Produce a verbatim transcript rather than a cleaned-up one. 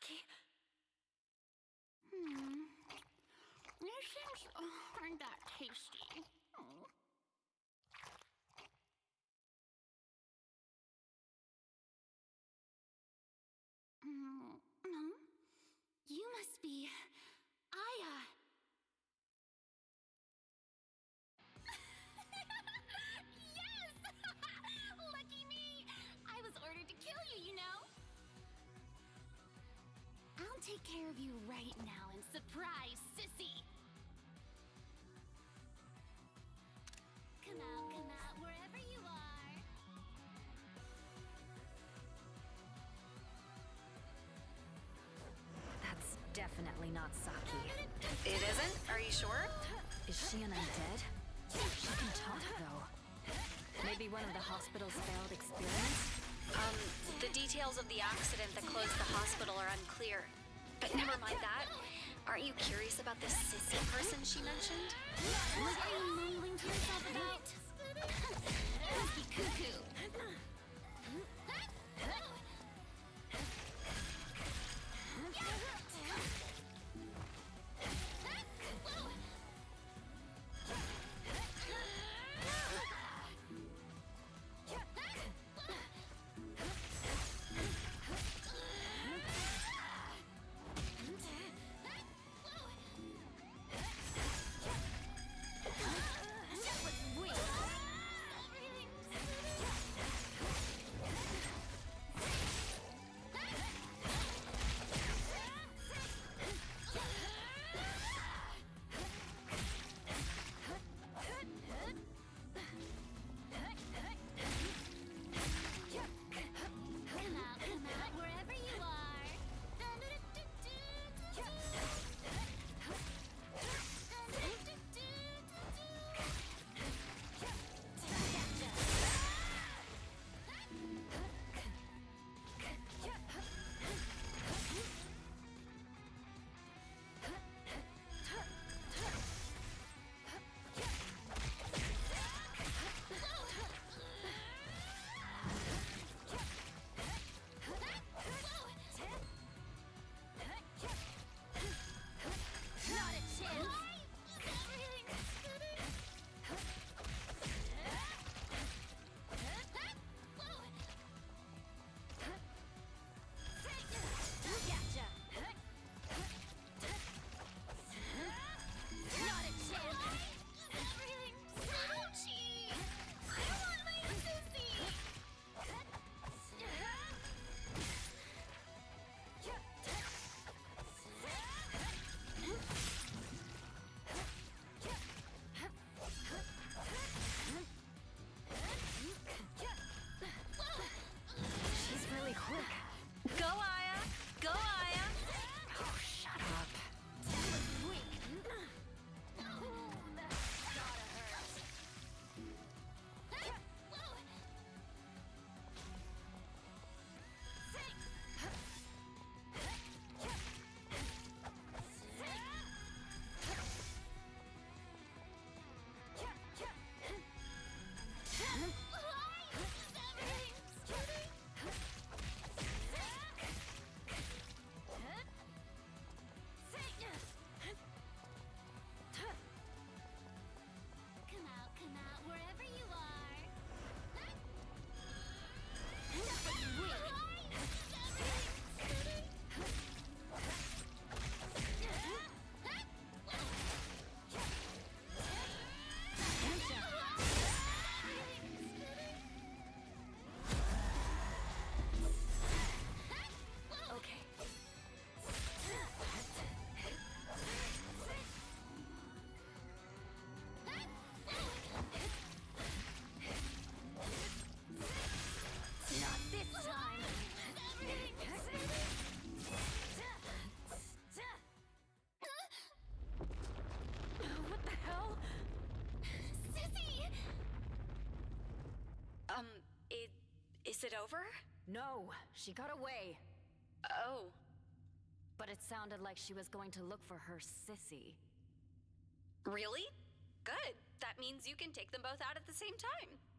Saki. Hmm. These things aren't that tasty. Oh. Mm, no. You must be Aya. Yes! Lucky me! I was ordered to kill you, you know? I'll take care of you right now and surprise Sissy! Come out, come out, wherever you are! That's definitely not Saki. It isn't? Are you sure? Is she an undead? She can talk, though. Maybe one of the hospital's failed experiments? Um, the details of the accident that closed the hospital are unclear. But never mind that. Aren't you curious about this sissy person she mentioned? What are you mumbling to yourself about? Must be cuckoo. Um, it... is it over? No, she got away. Oh. But it sounded like she was going to look for her sissy. Really? Good. That means you can take them both out at the same time.